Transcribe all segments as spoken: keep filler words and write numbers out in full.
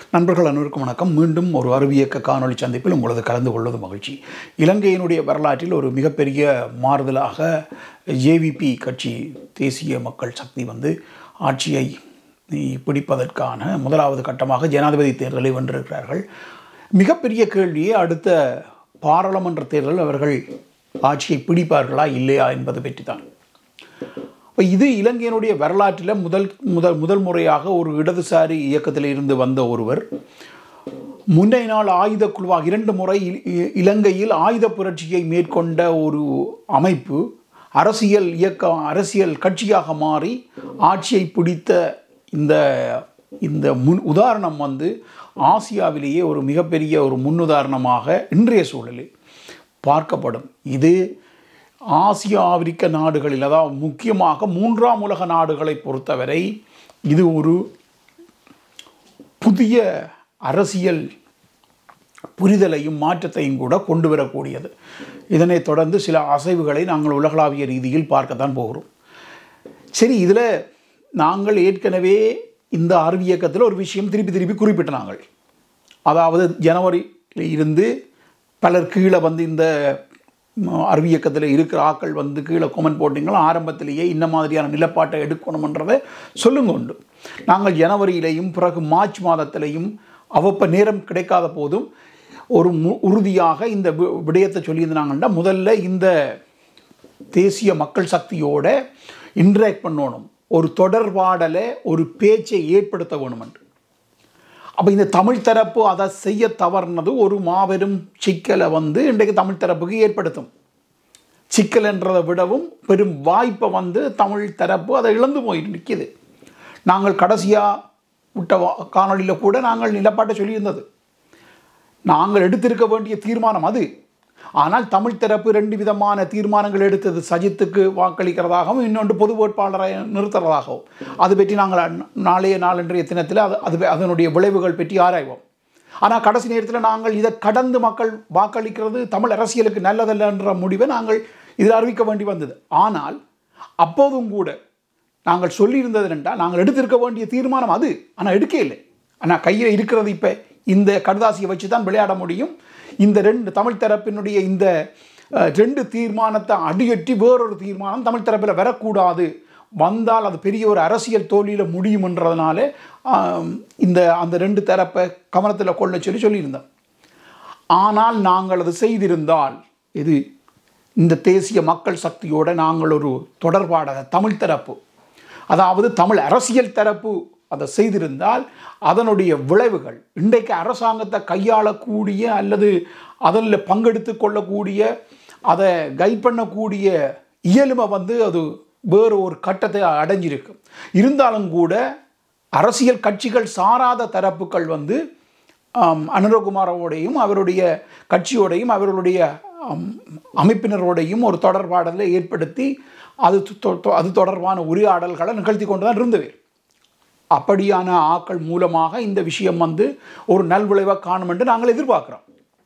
நண்பர்கள் அனைவருக்கும் வணக்கம். மீண்டும் ஒரு அறிவியக்க காணொளி சந்திப்பில் உங்களது கலந்து கொள்வது மகிழ்ச்சி. இலங்கையினுடைய வரலாற்றில் ஒரு மிகப்பெரிய மாறுதலாக ஜேவிபி கட்சி, தேசிய மக்கள் சக்தி வந்து ஆட்சியை பிடிப்பதற்கான முதலாவது கட்டமாக ஜனாதிபதி தேர்தலை வென்றிருக்கிறார்கள். மிகப்பெரிய கேள்வியே அடுத்த பாராளுமன்ற தேர்தல் அவர்கள் ஆட்சியை பிடிப்பார்களா இல்லையா என்பது பற்றி தான். இது இலங்கையினுடைய வரலாற்றில் முதல் முதல் முதல் முறையாக ஒரு இடதுசாரி இயக்கத்தில் இருந்து வந்த ஒருவர் முன்னைய நாள் ஆயுத குழுவாக இரண்டு முறை இலங்கையில் ஆயுத புரட்சியை மேற்கொண்ட ஒரு அமைப்பு அரசியல் இயக்கம் அரசியல் கட்சியாக மாறி ஆட்சியை பிடித்த இந்த இந்த முன் உதாரணம் வந்து ஆசியாவிலேயே ஒரு மிகப்பெரிய ஒரு முன்னுதாரணமாக இன்றைய சூழலில் பார்க்கப்படும். இது ஆசிய ஆப்பிரிக்க நாடுகளில், அதாவது முக்கியமாக மூன்றாம் உலக நாடுகளை பொறுத்தவரை இது ஒரு புதிய அரசியல் புரிதலையும் மாற்றத்தையும் கூட கொண்டு வரக்கூடியது. இதனைத் தொடர்ந்து சில அசைவுகளை நாங்கள் உலகளாவிய ரீதியில் பார்க்கத்தான் போகிறோம். சரி, இதில் நாங்கள் ஏற்கனவே இந்த அறிவியக்கத்தில் ஒரு விஷயம் திருப்பி திருப்பி குறிப்பிட்ட நாங்கள், அதாவது ஜனவரியில் இருந்து பலர் கீழே வந்து இந்த அறிவியக்கத்தில் இருக்கிற ஆக்கள் வந்து கீழே கொமெண்ட் போட்டிங்களா, ஆரம்பத்திலேயே இந்த மாதிரியான நிலப்பாட்டை எடுக்கணும்ன்றதை சொல்லுங்க உண்டு. நாங்கள் ஜனவரியிலையும் பிறகு மார்ச் மாதத்திலையும் அவ்வப்போ நேரம் கிடைக்காத போதும் ஒரு மு உறுதியாக இந்த விடயத்தை சொல்லியிருந்தாங்கன்னா, முதல்ல இந்த தேசிய மக்கள் சக்தியோட இன்ட்ராக்ட் பண்ணணும், ஒரு தொடர்பாடலை ஒரு பேச்சை ஏற்படுத்த வேணும் என்று. அப்போ இந்த தமிழ் தரப்பு அதை செய்ய தவறுனது ஒரு மாபெரும் சிக்கலை வந்து இன்றைக்கு தமிழ் தரப்புக்கு ஏற்படுத்தும். சிக்கல் என்றதை விடவும் பெரும் வாய்ப்பை வந்து தமிழ் தரப்பு அதை இழந்து போயிட்டு நிற்கிது. நாங்கள் கடைசியாக விட்ட காணொலியில் கூட நாங்கள் நிலப்பாட்டை சொல்லியிருந்தது, நாங்கள் எடுத்திருக்க வேண்டிய தீர்மானம் அது. ஆனால் தமிழ் தரப்பு ரெண்டு விதமான தீர்மானங்கள் எடுத்தது, சஜித்துக்கு வாக்களிக்கிறதாகவும் இன்னொன்று பொது வேட்பாளரை நிறுத்துறதாகவும். அது பற்றி நாங்கள் நாளைய நாளன்றைய தினத்தில் அது அது அதனுடைய விளைவுகள் பற்றி ஆராய்வோம். ஆனால் கடைசி நேரத்தில் நாங்கள் இதை கடந்து மக்கள் வாக்களிக்கிறது தமிழ் அரசியலுக்கு நல்லதல்ல என்ற முடிவை நாங்கள் இதில் அறிவிக்க வேண்டி வந்தது. ஆனால் அப்போதும் கூட நாங்கள் சொல்லியிருந்தது என்றால், நாங்கள் எடுத்திருக்க வேண்டிய தீர்மானம் அது, ஆனால் எடுக்க இல்லை. ஆனால் கையில் இருக்கிறது இப்போ இந்த கடுதாசியை வச்சு தான் விளையாட முடியும். இந்த ரெண்டு தமிழ் தரப்பினுடைய இந்த ரெண்டு தீர்மானத்தை அடியொற்றி வேறொரு தீர்மானம் தமிழ் தரப்பில் வரக்கூடாது, வந்தால் அது பெரிய ஒரு அரசியல் தோல்வியில் முடியும்ன்றதுனால இந்த அந்த ரெண்டு தரப்பை கவனத்தில் கொள்ள சொல்லி சொல்லியிருந்தோம். ஆனால் நாங்கள் அது செய்திருந்தால், இது இந்த தேசிய மக்கள் சக்தியோடு நாங்கள் ஒரு தொடர்பாடாக தமிழ் தரப்பு, அதாவது தமிழ் அரசியல் தரப்பு அதை செய்திருந்தால் அதனுடைய விளைவுகள் இன்றைக்கு அரசாங்கத்தை கையாளக்கூடிய அல்லது அதில் பங்கெடுத்து கொள்ளக்கூடிய அதை கைட் பண்ணக்கூடிய இயலுமை வந்து அது வேறு ஒரு கட்டத்தை அடைஞ்சிருக்கு. இருந்தாலும் கூட அரசியல் கட்சிகள் சாராத தரப்புகள் வந்து அனுரகுமாரோடையும் அவருடைய கட்சியோடையும் அவர்களுடைய அமைப்பினரோடையும் ஒரு தொடர்பாடலை ஏற்படுத்தி அது அது தொடர்பான உரையாடல்களை நிகழ்த்தி கொண்டு தான் இருந்தவர். அப்படியான ஆக்கள் மூலமாக இந்த விஷயம் வந்து ஒரு நல்விளைவை காணும் என்று நாங்கள் எதிர்பார்க்கிறோம்.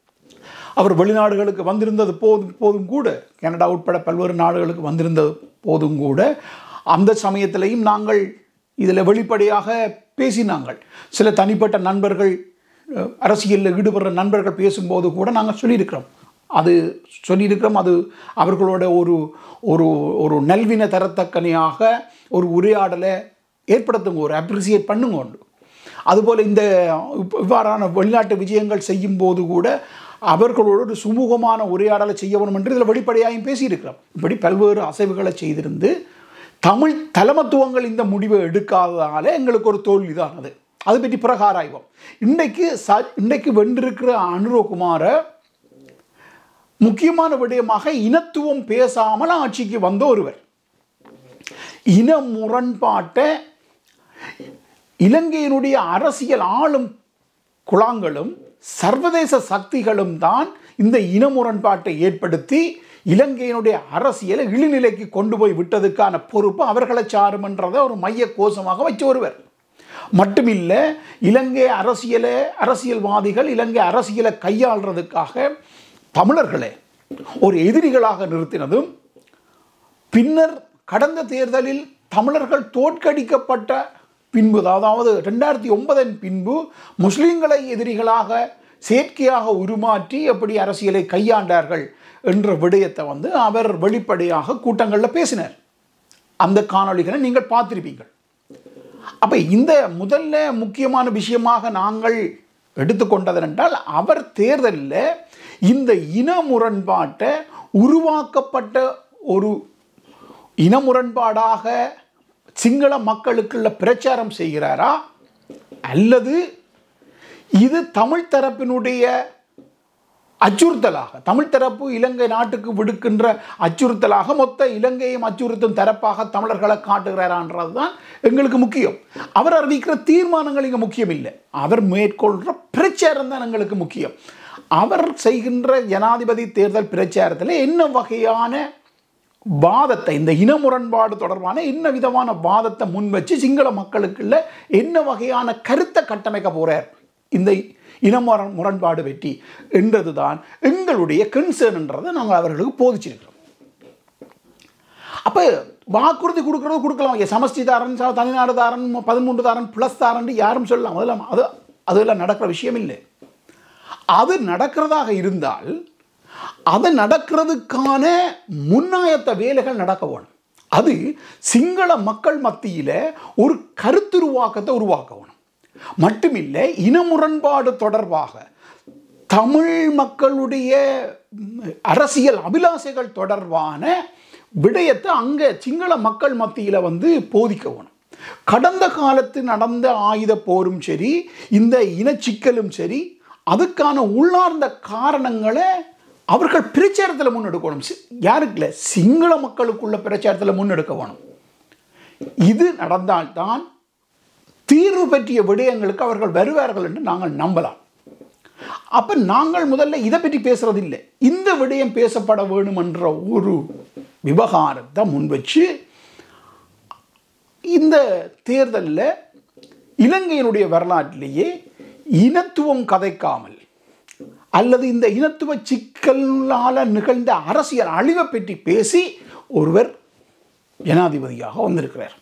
அவர் வெளிநாடுகளுக்கு வந்திருந்தது போதும் போதும் கூட, கனடா உட்பட பல்வேறு நாடுகளுக்கு வந்திருந்தது போதும் கூட, அந்த சமயத்திலையும் நாங்கள் இதில் வெளிப்படையாக பேசினாங்கள். சில தனிப்பட்ட நண்பர்கள், அரசியலில் ஈடுபடுற நண்பர்கள் பேசும்போது கூட நாங்கள் சொல்லியிருக்கிறோம், அது சொல்லியிருக்கிறோம் அது அவர்களோட ஒரு ஒரு ஒரு நல்வின தரத்தக்கனையாக ஒரு உரையாடலை ஏற்படுத்துங்க, ஒரு அப்ரிசியேட் பண்ணுங்க உண்டு. அதுபோல் இந்த இவ்வாறான வெளிநாட்டு விஜயங்கள் செய்யும் போது கூட அவர்களோட ஒரு சுமூகமான உரையாடலை செய்ய வேணும் என்று இதில் வெளிப்படையாகவும் பேசியிருக்கிறோம். இப்படி பல்வேறு அசைவுகளை செய்திருந்து தமிழ் தலைமத்துவங்கள் இந்த முடிவை எடுக்காததால் எங்களுக்கு ஒரு தோல்வி தான் அது. அது பற்றி பிறகு ஆராய்வோம். இன்றைக்கு ச இன்றைக்கு வென்றிருக்கிற அனுரகுமார முக்கியமான விடயமாக இனத்துவம் பேசாமல் ஆட்சிக்கு வந்த ஒருவர். இன முரண்பாட்டை இலங்கையினுடைய அரசியல் ஆளும் குழாங்களும் சர்வதேச சக்திகளும் தான் இந்த இன முரண்பாட்டை ஏற்படுத்தி இலங்கையினுடைய அரசியலை இழிநிலைக்கு கொண்டு போய் விட்டதுக்கான பொறுப்பு அவர்களை சாரும் என்றதை ஒரு மைய கோஷமாக வச்ச ஒருவர் மட்டுமில்லை. இலங்கை அரசியலை அரசியல்வாதிகள் இலங்கை அரசியலை கையாளுறதுக்காக தமிழர்களை ஒரு எதிரிகளாக நிறுத்தினதும், பின்னர் கடந்த தேர்தலில் தமிழர்கள் தோற்கடிக்கப்பட்ட பின்பு, அதாவது ரெண்டாயிரத்தி ஒன்பதின் பின்பு முஸ்லிம்களை எதிரிகளாக செயற்கையாக உருமாற்றி எப்படி அரசியலை கையாண்டார்கள் என்ற விடயத்தை வந்து அவர் வெளிப்படையாக கூட்டங்களில் பேசினார். அந்த காணொளிகளை நீங்கள் பார்த்திருப்பீங்கள். அப்போ இந்த முதல்ல முக்கியமான விஷயமாக நாங்கள் எடுத்துக்கொண்டது என்றால், அவர் தேர்தலில் இந்த இன முரண்பாட்டை உருவாக்கப்பட்ட ஒரு இன முரண்பாடாக சிங்கள மக்களுக்குள்ள பிரச்சாரம் செய்கிறாரா, அல்லது இது தமிழ் தரப்பினுடைய அச்சுறுத்தலாக, தமிழ் தரப்பு இலங்கை நாட்டுக்கு விடுக்கின்ற அச்சுறுத்தலாக மொத்த இலங்கையும் அச்சுறுத்தும் தரப்பாக தமிழர்களை காட்டுகிறாரான்றது தான் எங்களுக்கு முக்கியம். அவர் அறிவிக்கிற தீர்மானங்கள் இங்கே முக்கியம் இல்லை, அவர் மேற்கொள்கிற பிரச்சாரம் தான் எங்களுக்கு முக்கியம். அவர் செய்கின்ற ஜனாதிபதி தேர்தல் பிரச்சாரத்தில் என்ன வகையான வாதத்தை, இந்த இன முரண்பாடு தொடர்பான என்ன விதமான வாதத்தை முன் வச்சு சிங்கள மக்களுக்குள்ள என்ன வகையான கருத்தை கட்டமைக்க போறார் இந்த இன முரண்பாடு வெற்றி என்றதுதான் எங்களுடைய கன்சர்ன் என்றதை நாங்கள் அவர்களுக்கு போதிச்சிருக்கிறோம். அப்போ வாக்குறுதி கொடுக்கறது கொடுக்கலாம், சமஷ்டி தாரன், தனிநாடு தாரன், பதிமூன்று தாரன், பிளஸ் தாரன் யாரும் சொல்லலாம். அதெல்லாம் அது அதெல்லாம் நடக்கிற விஷயம் இல்லை. அது நடக்கிறதாக இருந்தால் அது நடக்கிறதுக்கான முன்னாயத்த வேலைகள் நடக்க வேணும். அது சிங்கள மக்கள் மத்தியில் ஒரு கருத்துருவாக்கத்தை உருவாக்க வேணும். மட்டுமில்லை, இன முரண்பாடு தொடர்பாக தமிழ் மக்களுடைய அரசியல் அபிலாஷைகள் தொடர்பான விடயத்தை அங்கே சிங்கள மக்கள் மத்தியில் வந்து போதிக்க வேணும். கடந்த காலத்து நடந்த ஆயுத போரும் சரி, இந்த இனச்சிக்கலும் சரி, அதுக்கான உள்ளார்ந்த காரணங்களை அவர்கள் பிரச்சாரத்தில் முன்னெடுக்கணும். யாருக்குல? சிங்கள மக்களுக்குள்ள பிரச்சாரத்தில் முன்னெடுக்க வேணும். இது நடந்தால்தான் தீர்வு பற்றிய விடயங்களுக்கு அவர்கள் வருவார்கள் என்று நாங்கள் நம்பலாம். அப்ப நாங்கள் முதல்ல இதை பற்றி பேசுறதில்லை, இந்த விடயம் பேசப்பட வேண்டும் என்ற ஒரு விவகாரத்தை முன்வச்சு இந்த தேர்தலில் இலங்கையினுடைய வரலாற்றிலேயே இனத்துவம் கதைக்காமல் அல்லது இந்த இனத்துவ சிக்கலால் நிகழ்ந்த அரசியல் அழிவை பற்றி பேசி ஒருவர் ஜனாதிபதியாக வந்திருக்கிறார்.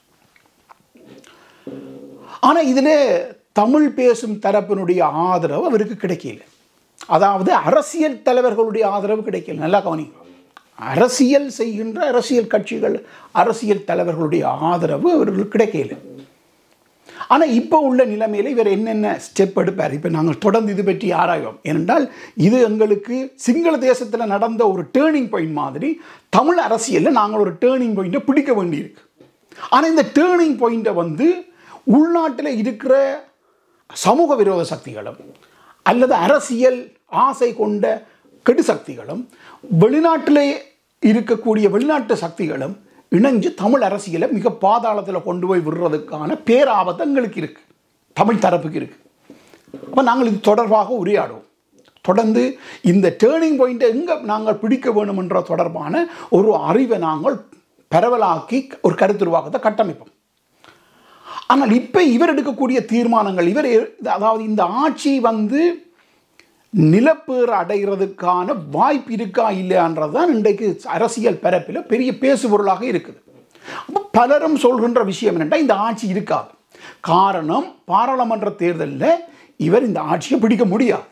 ஆனால் இதில் தமிழ் பேசும் தரப்பினுடைய ஆதரவு அவருக்கு கிடைக்கல. அதாவது அரசியல் தலைவர்களுடைய ஆதரவு கிடைக்கல. நல்லா கவனிங்க, அரசியல் செய்கின்ற அரசியல் கட்சிகள், அரசியல் தலைவர்களுடைய ஆதரவு அவர்களுக்கு கிடைக்கல. ஆனால் இப்போ உள்ள நிலைமையில் இவர் என்னென்ன ஸ்டெப் எடுப்பார், இப்போ நாங்கள் தொடர்ந்து இது பற்றி ஆராய்வோம். ஏனென்றால் இது எங்களுக்கு சிங்கள தேசத்தில் நடந்த ஒரு டேர்னிங் பாயிண்ட் மாதிரி தமிழ் அரசியலில் நாங்கள் ஒரு டேர்னிங் பாயிண்ட்டை பிடிக்க வேண்டியிருக்கு. ஆனால் இந்த டேர்னிங் பாயிண்ட்டை வந்து உள்நாட்டில் இருக்கிற சமூக விரோத சக்திகளும் அல்லது அரசியல் ஆசை கொண்ட கெடு சக்திகளும் வெளிநாட்டிலே இருக்கக்கூடிய வெளிநாட்டு சக்திகளும் இணைஞ்சு தமிழ் அரசியலை மிக பாதாளத்தில் கொண்டு போய் விடுறதுக்கான பேராபத்து எங்களுக்கு இருக்குது, தமிழ் தரப்புக்கு இருக்குது. அப்போ நாங்கள் இது தொடர்பாக உரையாடுவோம். தொடர்ந்து இந்த டேர்னிங் பாயிண்ட்டை எங்கே நாங்கள் பிடிக்க வேணும் என்ற தொடர்பான ஒரு அறிவை நாங்கள் பரவலாக்கி ஒரு கருத்துருவாக்கத்தை கட்டமைப்போம். ஆனால் இப்போ இவர் எடுக்கக்கூடிய தீர்மானங்கள், இவர் அதாவது இந்த ஆட்சி வந்து நிலப்பேறு அடைகிறதுக்கான வாய்ப்பு இருக்கா இல்லையான்றது தான் இன்றைக்கு அரசியல் பரப்பில் பெரிய பேசுபொருளாக இருக்குது. அப்போ பலரும் சொல்கின்ற விஷயம் என்னென்னா, இந்த ஆட்சி இருக்காது. காரணம், பாராளுமன்ற தேர்தலில் இவர் இந்த ஆட்சியை பிடிக்க முடியாது.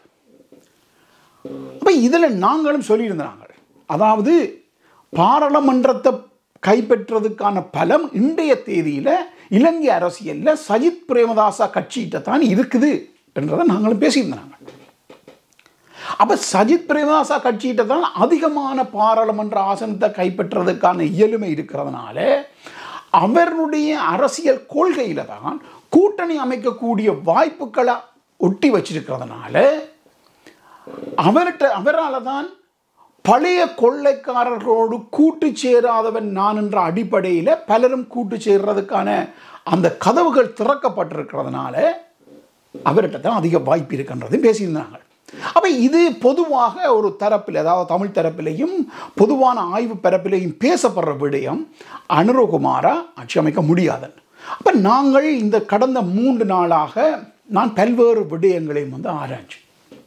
அப்போ இதில் நாங்களும் சொல்லியிருந்தாங்க, அதாவது பாராளுமன்றத்தை கைப்பற்றுறதுக்கான பலம் இன்றைய தேதியில் இலங்கை அரசியலில் சஜித் பிரேமதாசா கட்சிகிட்ட தான் இருக்குது என்றதை நாங்களும் பேசியிருந்தாங்க. அப்போ சஜித் பிரேமதாசா கட்சிகிட்ட தான் அதிகமான பாராளுமன்ற ஆசனத்தை கைப்பற்றுறதுக்கான இயலுமை இருக்கிறதுனால அவருடைய அரசியல் கொள்கையில் தான் கூட்டணி அமைக்கக்கூடிய வாய்ப்புகளை ஒட்டி வச்சிருக்கிறதுனால அவர்கிட்ட அவரால் தான் பழைய கொள்ளைக்காரர்களோடு கூட்டு சேராதவன் நான் என்ற அடிப்படையில் பலரும் கூட்டு சேர்றதுக்கான அந்த கதவுகள் திறக்கப்பட்டிருக்கிறதுனால அவர்கிட்ட தான் அதிக வாய்ப்பு இருக்கின்றதையும் பேசியிருந்தாங்க. அப்போ இது பொதுவாக ஒரு தரப்பில், அதாவது தமிழ் தரப்பிலையும் பொதுவான ஆய்வு பரப்பிலையும் பேசப்படுற விடயம் அனுரகுமாரா ஆட்சி அமைக்க முடியாதன். அப்போ நாங்கள் இந்த கடந்த மூன்று நாளாக நான் பல்வேறு விடயங்களையும் வந்து ஆராய்ச்சி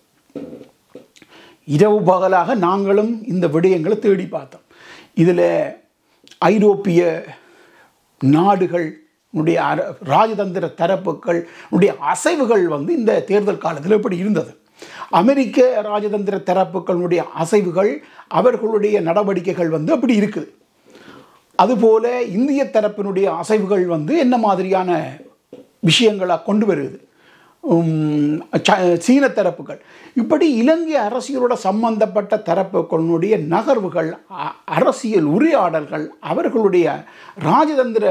இரவு பகலாக நாங்களும் இந்த விடயங்களை தேடி பார்த்தோம். இதில் ஐரோப்பிய நாடுகள் உடைய ராஜதந்திர தரப்புகள் உடைய அசைவுகள் வந்து இந்த தேர்தல் காலத்தில் எப்படி இருந்தது. அமெரிக்க ராஜதந்திர தரப்புகளுடைய அசைவுகள் அவர்களுடைய நடவடிக்கைகள் வந்து அப்படி இருக்குது. அதுபோல இந்திய தரப்பினுடைய அசைவுகள் வந்து என்ன மாதிரியான விஷயங்களை கொண்டு வருது. சீன தரப்புகள் இப்படி இலங்கை அரசியலோட சம்பந்தப்பட்ட தரப்புகளுடைய நகர்வுகள், அரசியல் உரையாடல்கள், அவர்களுடைய ராஜதந்திர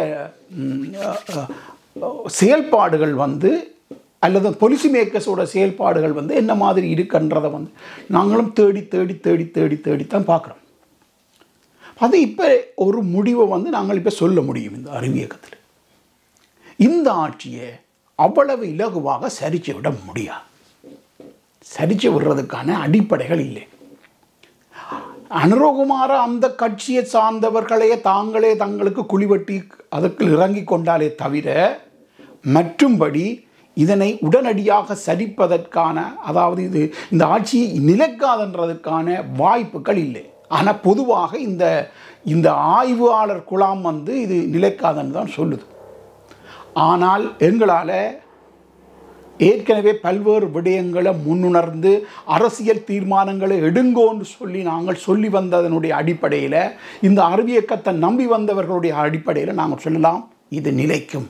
செயல்பாடுகள் வந்து அல்லது பொலிசி மேக்கர்ஸோட செயல்பாடுகள் வந்து என்ன மாதிரி இருக்குன்றதை வந்து நாங்களும் தேடி தேடி தேடி தேடி தேடித்தான் பார்க்குறோம். அது இப்போ ஒரு முடிவை வந்து நாங்கள் இப்போ சொல்ல முடியும். இந்த அறிவியக்கத்தில் இந்த ஆட்சியை அவ்வளவு இலகுவாக சரிச்சு விட முடியாது. சரிச்சு விடுறதுக்கான அடிப்படைகள் இல்லை. அனுரகுமார அந்த கட்சியை சார்ந்தவர்களையே தாங்களே தங்களுக்கு குழிவெட்டி அதற்கு இறங்கி கொண்டாலே தவிர மற்றும்படி இதனை உடனடியாக சரிப்பதற்கான, அதாவது இது இந்த ஆட்சி நிலைக்காதன்றதுக்கான வாய்ப்புகள் இல்லை. ஆனால் பொதுவாக இந்த இந்த ஆய்வாளர் குழாம் வந்து இது நிலைக்காதுன்னு தான் சொல்லுது. ஆனால் எங்களால் ஏற்கனவே பல்வேறு விடயங்களை முன்னுணர்ந்து அரசியல் தீர்மானங்களை எடுங்கோன்னு சொல்லி நாங்கள் சொல்லி வந்ததனுடைய அடிப்படையில், இந்த அறிவியக்கத்தை நம்பி வந்தவர்களுடைய அடிப்படையில் நாங்கள் சொல்லலாம் இது நிலைக்கும்.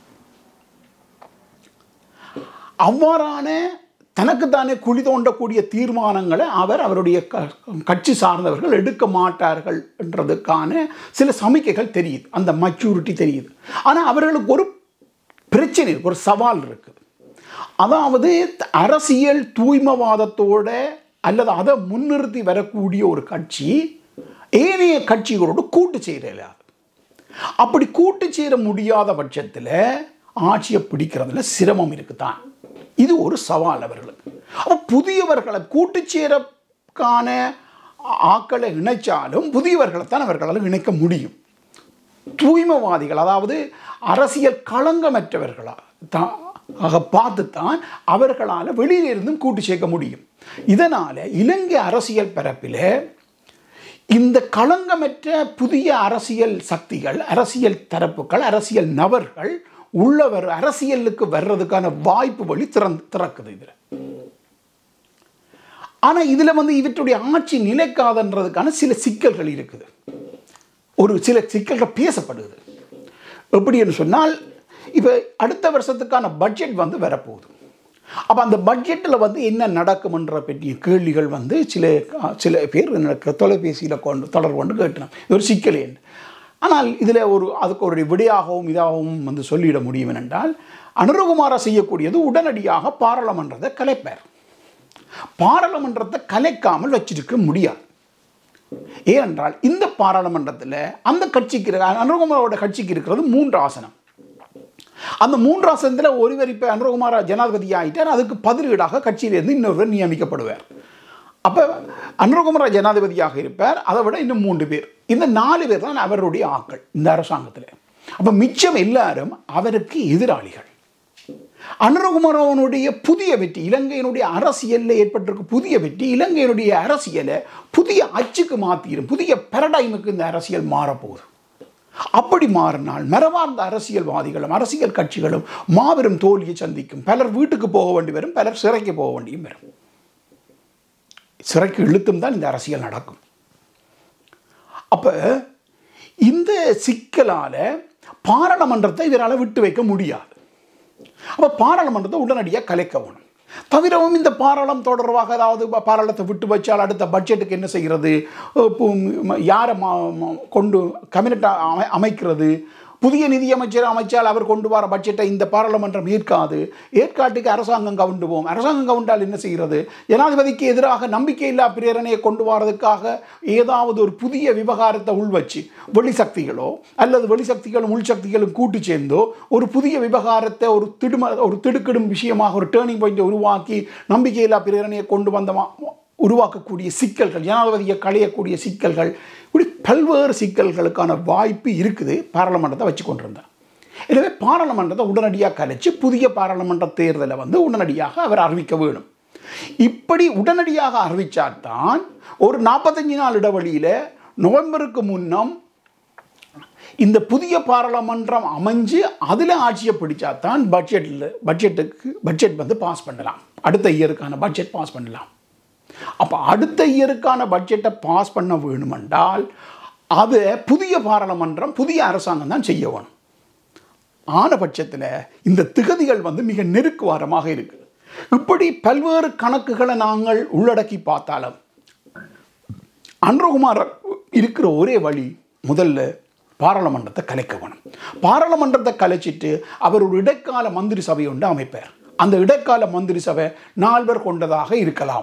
அவ்வாறான தனக்குத்தானே குழி தோண்டக்கூடிய தீர்மானங்களை அவர் அவருடைய கட்சி சார்ந்தவர்கள் எடுக்க மாட்டார்கள் என்றதுக்கான சில சமிக்கைகள் தெரியுது, அந்த மெச்சூரிட்டி தெரியுது. ஆனால் அவர்களுக்கு ஒரு பிரச்சனை இருக்கு, ஒரு சவால் இருக்குது. அதாவது அரசியல் தூய்மைவாதத்தோட அல்லது அதை முன்னிறுத்தி வரக்கூடிய ஒரு கட்சி ஏனைய கட்சிகளோடு கூட்டு சேரல. அப்படி கூட்டு சேர முடியாத பட்சத்தில் ஆட்சியை பிடிக்கிறதுல சிரமம் இருக்குதான். இது ஒரு சவால் அவர்களுக்கு. அப்போ புதியவர்களை கூட்டு சேரக்கான ஆக்களை இணைச்சாலும் புதியவர்களைத்தான் அவர்களால் இணைக்க முடியும். தூய்மைவாதிகள், அதாவது அரசியல் களங்கமற்றவர்களா தான் பார்த்துத்தான் அவர்களால் வெளியிலிருந்தும் கூட்டு சேர்க்க முடியும். இதனால் இலங்கை அரசியல் பரப்பில் இந்த களங்கமற்ற புதிய அரசியல் சக்திகள், அரசியல் தரப்புகள், அரசியல் நபர்கள் உள்ளவர் அரசியலுக்கு வர்றதுக்கான வாய்ப்பு வழி திறந்து திறக்குது இதில். ஆனால் இதில் வந்து இவற்றுடைய ஆட்சி நிலைக்காதன்றதுக்கான சில சிக்கல்கள் இருக்குது. ஒரு சில சிக்கல்கள் பேசப்படுது. எப்படின்னு சொன்னால், இப்போ அடுத்த வருஷத்துக்கான பட்ஜெட் வந்து வரப்போகுது. அப்போ அந்த பட்ஜெட்டில் வந்து என்ன நடக்கும்ன்ற பற்றிய கேள்விகள் வந்து சில சில பேர் எனக்கு தொலைபேசியில் கொண்டு தொடர்பு கொண்டு கேட்டணும். இது ஒரு சிக்கல் என்று. ஆனால் இதில் ஒரு அதுக்கு ஒரு விடையாகவும் இதாகவும் வந்து சொல்லிட முடியும் என்றால், அனுரகுமார செய்யக்கூடியது உடனடியாக பாராளுமன்றத்தை கலைப்பார். பாராளுமன்றத்தை கலைக்காமல் வச்சிருக்க முடியாது. ஏனென்றால் இந்த பாராளுமன்றத்தில் அந்த கட்சிக்கு, அனுரகுமாரோட கட்சிக்கு இருக்கிறது மூன்று ஆசனம். அந்த மூன்று ஆசனத்தில் ஒருவர் இப்போ அனுரகுமார ஜனாதிபதி ஆகிட்டார், அதுக்கு பதிலீடாக கட்சியிலிருந்து இன்னொருவர் நியமிக்கப்படுவார். அப்போ அனுரகுமார ஜனாதிபதியாக இருப்பார், அதை விட இன்னும் மூன்று பேர். இந்த நாலு பேர் தான் அவருடைய ஆட்கள் இந்த அரசாங்கத்தில். அப்போ மிச்சம் எல்லாரும் அவருக்கு எதிராளிகள். அனுரகுமாரவனுடைய புதிய வெற்றி, இலங்கையினுடைய அரசியலில் ஏற்பட்டிருக்க புதிய வெற்றி இலங்கையினுடைய அரசியலை புதிய அச்சுக்கு மாற்றிடும், புதிய பேரடைமுக்கு இந்த அரசியல் மாறப்போகுது. அப்படி மாறினால் மரபார்ந்த அரசியல்வாதிகளும் அரசியல் கட்சிகளும் மாபெரும் தோல்வியை சந்திக்கும். பலர் வீட்டுக்கு போக வேண்டி வரும், பலர் சிறைக்கு போக வேண்டியும் வரும். சிறைக்கு இழுத்தும் தான் இந்த அரசியல் நடக்கும். அப்போ இந்த சிக்கலால் பாராளுமன்றத்தை இவரால் விட்டு வைக்க முடியாது. அப்போ பாராளுமன்றத்தை உடனடியாக கலைக்க வேணும். தவிரவும் இந்த பாராளும் தொடர்பாக அதாவது பாராளுமன்றத்தை விட்டு வச்சால் அடுத்த பட்ஜெட்டுக்கு என்ன செய்கிறது, யாரை கொண்டு கேபினெட் அமை அமைக்கிறது, புதிய நிதியமைச்சர் அமைச்சால் அவர் கொண்டு வர பட்ஜெட்டை இந்த பாராளுமன்றம் ஏற்காது, ஏற்காட்டுக்கு அரசாங்கம் கவுண்டுவோம். அரசாங்கம் கவுண்டால் என்ன செய்கிறது, ஜனாதிபதிக்கு எதிராக நம்பிக்கையில்லா பிரேரணையை கொண்டு வரதுக்காக ஏதாவது ஒரு புதிய விவகாரத்தை உள்வச்சு வெளிசக்திகளோ அல்லது வெளிசக்திகளும் உள்சக்திகளும் கூட்டு சேர்ந்தோ ஒரு புதிய விவகாரத்தை ஒரு திடும ஒரு திடுக்கிடும் விஷயமாக ஒரு டேர்னிங் பாயிண்டை உருவாக்கி நம்பிக்கையில்லா பிரேரணையை கொண்டு வந்த உருவாக்கக்கூடிய சிக்கல்கள், ஜனாதிபதியை களையக்கூடிய சிக்கல்கள், இப்படி பல்வேறு சிக்கல்களுக்கான வாய்ப்பு இருக்குது பாராளுமன்றத்தை வச்சு கொண்டிருந்தார். எனவே பாராளுமன்றத்தை உடனடியாக கலைச்சு புதிய பாராளுமன்ற தேர்தலை வந்து உடனடியாக அவர் அறிவிக்க வேணும். இப்படி உடனடியாக அறிவித்தால்தான் ஒரு நாற்பத்தஞ்சு நாள் இடைவெளியில் நவம்பருக்கு முன்னம் இந்த புதிய பாராளுமன்றம் அமைஞ்சு அதில் ஆட்சியை பிடிச்சா தான் பட்ஜெட்டில் பட்ஜெட்டுக்கு பட்ஜெட் வந்து பாஸ் பண்ணலாம், அடுத்த இயருக்கான பட்ஜெட் பாஸ் பண்ணலாம். அப்போ அடுத்த இயருக்கான பட்ஜெட்டை பாஸ் பண்ண வேணுமென்றால் அதை புதிய பாராளுமன்றம் புதிய அரசாங்கம் தான் செய்ய வேணும். ஆன பட்சத்தில் இந்த திகதிகள் வந்து மிக நெருக்குவாரமாக இருக்குது. இப்படி பல்வேறு கணக்குகளை நாங்கள் உள்ளடக்கி பார்த்தாலும் அன்ரகுமார் இருக்கிற ஒரே வழி முதல்ல பாராளுமன்றத்தை கலைக்க வேணும். பாராளுமன்றத்தை கலைச்சிட்டு அவர் ஒரு இடைக்கால மந்திரி சபை ஒன்று அமைப்பார். அந்த இடைக்கால மந்திரி சபை நால்வர் கொண்டதாக இருக்கலாம்.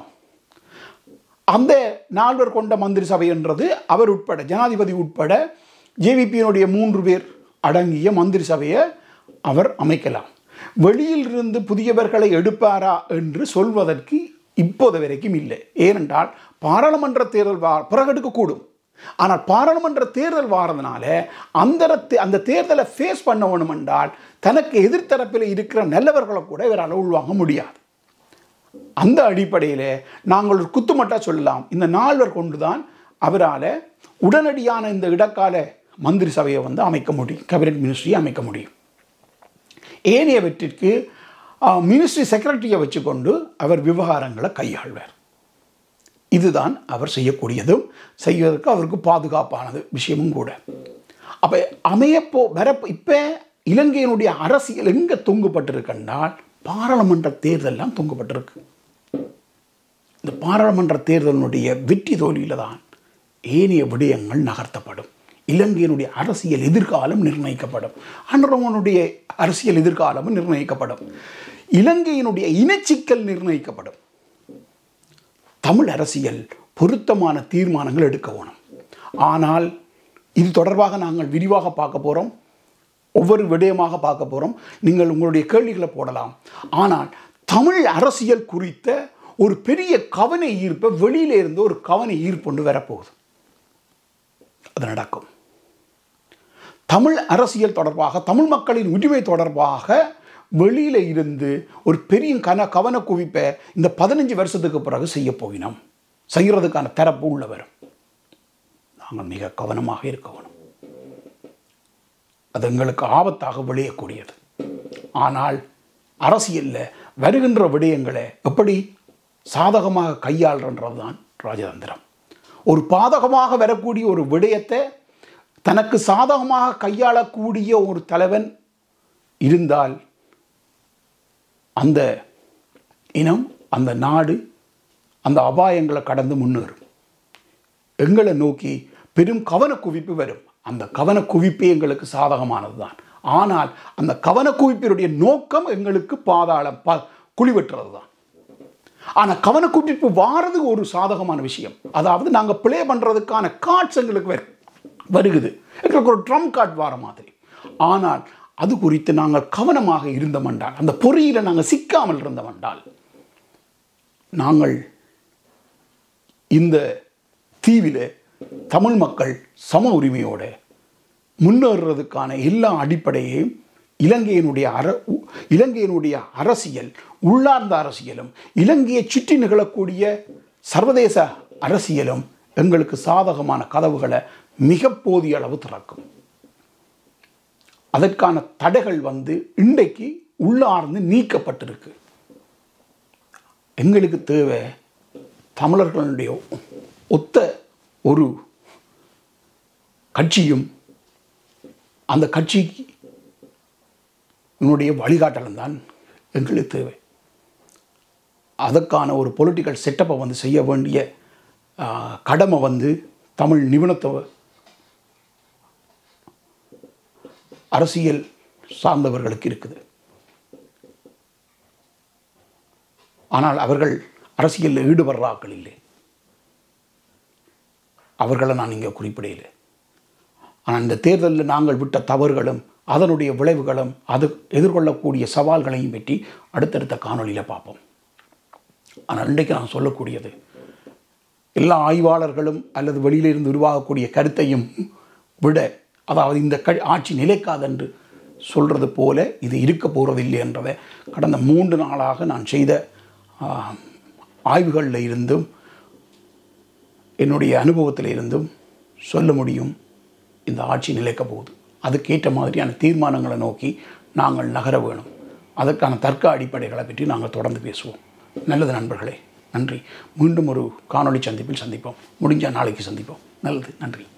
அந்த நால்வர் கொண்ட மந்திரி சபை என்றது அவர் உட்பட ஜனாதிபதி உட்பட ஜேவிபியினுடைய மூன்று பேர் அடங்கிய மந்திரி சபையை அவர் அமைக்கலாம். வெளியில் இருந்து புதியவர்களை எடுப்பாரா என்று சொல்வதற்கு இப்போது வரைக்கும் இல்லை. ஏனென்றால் பாராளுமன்ற தேர்தல் வா பிறகு எடுக்கக்கூடும். ஆனால் பாராளுமன்ற தேர்தல் வாரதுனால அந்த அந்த தேர்தலை ஃபேஸ் பண்ண வேணும் என்றால் தனக்கு எதிர்த்தரப்பில் இருக்கிற நல்லவர்களை கூட இவரால் உள்வாங்க முடியாது. அந்த அடிப்படையில் நாங்கள் ஒரு குத்துமட்டா சொல்லலாம், இந்த நால்வர் கொண்டுதான் அவரால் உடனடியான இந்த இடைக்கால மந்திரி சபையை வந்து அமைக்க முடியும், கேபினட் மினிஸ்ட்ரியை அமைக்க முடியும். ஏனையவற்றிற்கு மினிஸ்ட்ரி செக்ரட்டரியை வச்சுக்கொண்டு அவர் விவகாரங்களை கையாள்வார். இதுதான் அவர் செய்யக்கூடியதும் செய்வதற்கு அவருக்கு பாதுகாப்பானது விஷயமும் கூட. அப்போ அமையப்போ வர இப்போ இலங்கையினுடைய அரசியல் எங்கே தொங்குப்பட்டிருக்கின்றால் பாராளுமன்ற தேர்தலெல்லாம் தொங்குப்பட்டிருக்கு. இந்த பாராளுமன்ற தேர்தலினுடைய வெற்றி தோல்வியில் தான் ஏனைய விடயங்கள் நகர்த்தப்படும். இலங்கையினுடைய அரசியல் எதிர்காலம் நிர்ணயிக்கப்படும். அன்றவனுடைய அரசியல் எதிர்காலமும் நிர்ணயிக்கப்படும். இலங்கையினுடைய இனச்சிக்கல் நிர்ணயிக்கப்படும். தமிழ் அரசியல் பொருத்தமான தீர்மானங்கள் எடுக்க வேணும். ஆனால் இது தொடர்பாக நாங்கள் விரிவாக பார்க்க போகிறோம், ஒவ்வொரு விடயமாக பார்க்க போகிறோம். நீங்கள் உங்களுடைய கேள்விகளை போடலாம். ஆனால் தமிழ் அரசியல் குறித்த ஒரு பெரிய கவன ஈர்ப்பை வெளியில இருந்து ஒரு கவன ஈர்ப்பு கொண்டு வரப்போகுது. அது நடக்கும். தமிழ் அரசியல் தொடர்பாக தமிழ் மக்களின் உரிமை தொடர்பாக வெளியில இருந்து ஒரு பெரிய கன கவன குவிப்பை இந்த பதினஞ்சு வருஷத்துக்கு பிறகு செய்ய போகினோம். செய்கிறதுக்கான தரப்பு உள்ள வரும். நாங்கள் மிக கவனமாக இருக்க வேணும். அது எங்களுக்கு ஆபத்தாக விளையக்கூடியது. ஆனால் அரசியலில் வருகின்ற விடயங்களை எப்படி சாதகமாக கையாளுன்றது தான் ராஜதந்திரம். ஒரு பாதகமாக வரக்கூடிய ஒரு விடயத்தை தனக்கு சாதகமாக கையாளக்கூடிய ஒரு தலைவன் இருந்தால் அந்த இனம், அந்த நாடு அந்த அபாயங்களை கடந்து முன்னேறும். எங்களை நோக்கி பெரும் கவன குவிப்பு வரும். அந்த கவன குவிப்பே எங்களுக்கு சாதகமானது தான். ஆனால் அந்த கவன குவிப்பினுடைய நோக்கம் எங்களுக்கு பாதாளம் ப குழிவெட்டுறது தான். ஆனால் கவன குவிப்பு வாரது ஒரு சாதகமான விஷயம். அதாவது நாங்கள் பிளே பண்ணுறதுக்கான கார்ட்ஸ் எங்களுக்கு வரு வருகுது எங்களுக்கு ஒரு ட்ரம் கார்ட் வார மாதிரி. ஆனால் அது குறித்து நாங்கள் கவனமாக இருந்தோமென்றால், அந்த பொறியில் நாங்கள் சிக்காமல் இருந்தோமென்றால், நாங்கள் இந்த தீவில் தமிழ் மக்கள் சம உரிமையோடு முன்னேறுறதுக்கான எல்லா அடிப்படையையும் இலங்கையினுடைய அர இலங்கையினுடைய அரசியல், உள்ளார்ந்த அரசியலும் இலங்கையை சுற்றி நிகழக்கூடிய சர்வதேச அரசியலும் எங்களுக்கு சாதகமான கதவுகளை மிக போதிய அளவு திறக்கும். அதற்கான தடைகள் வந்து இன்றைக்கு உள்ளார்ந்து நீக்கப்பட்டிருக்கு. எங்களுக்கு தேவை தமிழர்களுடைய ஒத்த ஒரு கட்சியும் அந்த கட்சிக்கு என்னுடைய வழிகாட்டலும் தான் எங்களுக்கு தேவை. அதற்கான ஒரு பொலிட்டிக்கல் செட்டப்பை வந்து செய்ய வேண்டிய கடமை வந்து தமிழ் நிபுணத்துவ அரசியல் சார்ந்தவர்களுக்கு இருக்குது. ஆனால் அவர்கள் அரசியலில் ஈடுபடுறாக்கள் இல்லை. அவர்களை நான் இங்கே குறிப்பிடையில்லை. ஆனால் இந்த தேர்தலில் நாங்கள் விட்ட தவறுகளும் அதனுடைய விளைவுகளும் அது எதிர்கொள்ளக்கூடிய சவால்களையும் பற்றி அடுத்தடுத்த காணொலியில் பார்ப்போம். ஆனால் இன்றைக்கு நான் சொல்லக்கூடியது எல்லா ஆய்வாளர்களும் அல்லது வெளியிலிருந்து உருவாகக்கூடிய கருத்தையும் விட, அதாவது இந்த க ஆட்சி நிலைக்காதென்று சொல்கிறது போல இது இருக்க போகிறதில்லை என்றதை கடந்த மூன்று நாளாக நான் செய்த ஆய்வுகளில் இருந்தும் என்னுடைய அனுபவத்தில் இருந்தும் சொல்ல முடியும். இந்த ஆட்சி நிலைக்க போகுது. அதுக்கேற்ற மாதிரியான தீர்மானங்களை நோக்கி நாங்கள் நகர வேணும். அதற்கான தர்க்க அடிப்படைகளை பற்றி நாங்கள் தொடர்ந்து பேசுவோம். நல்லது நண்பர்களே, நன்றி. மீண்டும் ஒரு காணொளி சந்திப்பில் சந்திப்போம். முடிஞ்சால் நாளைக்கு சந்திப்போம். நல்லது, நன்றி.